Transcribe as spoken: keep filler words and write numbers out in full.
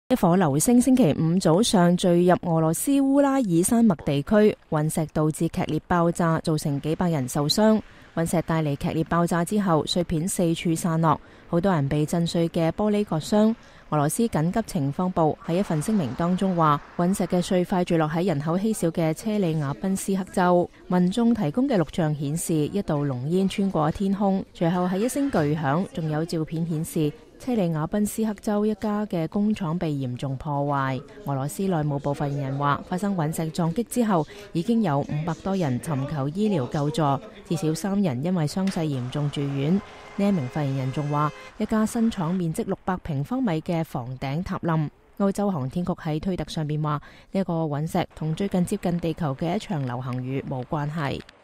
一顆流星星期五早上墜入俄羅斯烏拉爾山脈地區，隕石導致劇烈爆炸，造成幾百人受傷。隕石帶嚟劇烈爆炸之後，碎片四處散落，好多人被震碎嘅玻璃割傷。俄羅斯緊急情況部喺一份聲明當中話，隕石嘅碎塊墜落喺人口稀少嘅車里亞賓斯克州，民眾提供嘅錄像顯示一道濃煙穿過天空，隨後係一聲巨響，仲有照片顯示車里亞賓斯克州一家嘅工廠被嚴重破壞。俄羅斯內務部發言人話，發生隕石撞擊之後，已經有五百多人尋求醫療救助，至少三人因為傷勢嚴重住院。呢一名發言人仲話，一家新廠面積六百平方米嘅房頂塌冧。歐洲航天局喺推特上面話，呢一個隕石同最近接近地球嘅一場流行雨冇關係。